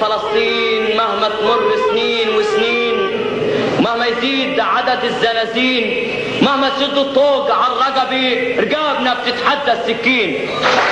فلسطين مهما تمر سنين وسنين، مهما يزيد عدد الزنازين، مهما تشد الطوق على الرقبة رقابنا بتتحدى السكين.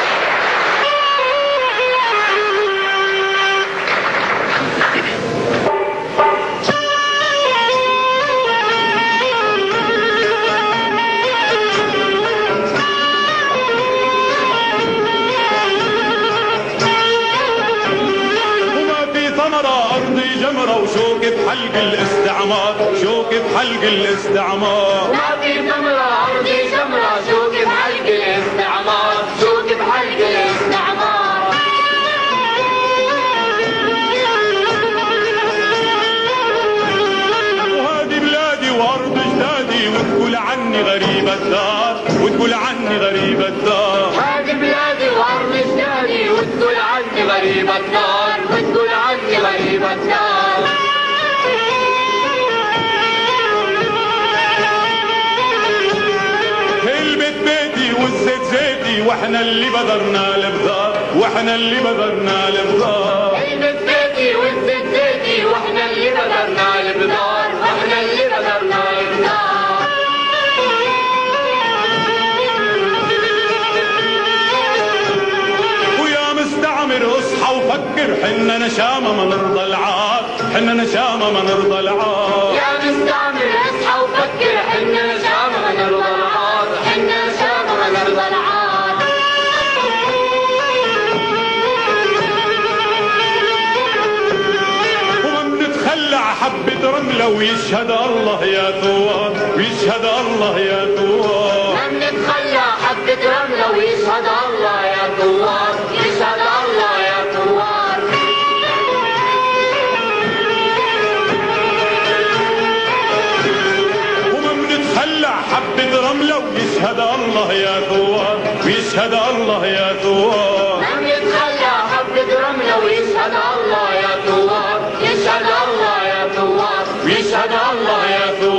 وشوكة حلق الاستعمار، شوكة حلق الاستعمار. ما في ثمرة أرضي جمرة، شوكة حلق الاستعمار، شوكة حلق الاستعمار. وهذه بلادي وأرض جدادي، وتقول عني غريب الدار، وتقول عني غريب الدار. هذه بلادي وأرض جدادي، وتقول عني غريب الدار، وتقول عني غريب الدار. والزيت زيتي واحنا اللي بذرنا الابذار، واحنا اللي بذرنا الابذار. البيت زيتي والزيت زيتي واحنا اللي بذرنا الابذار، واحنا اللي بذرنا الابذار. ويا مستعمر اصحى وفكر، حنا نشامة ما نرضى العار، حنا نشامة ما نرضى العار. يا مستعمر اصحى وفكر، حنا نشامة ما نرضى العار، حنا نشامة ما نرضى العار. حبة رملة ويشهد الله يا ثوار، ويشهد الله يا ثوار. ما بنتخلى حبة رملة ويشهد الله يا ثوار، يشهد الله يا ثوار. وما بنتخلى حبة رملة ويشهد الله يا ثوار، ويشهد الله يا ثوار. ما بنتخلى حبة رملة ويشهد الله يا ثوار، يشهد الله يا ثوار، ويشهد الله يا ثوار.